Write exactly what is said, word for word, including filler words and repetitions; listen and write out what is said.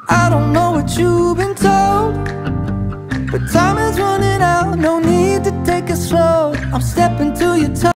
I don't know what you've been told, but time is running out, no need to take it slow. I'm stepping to your toes.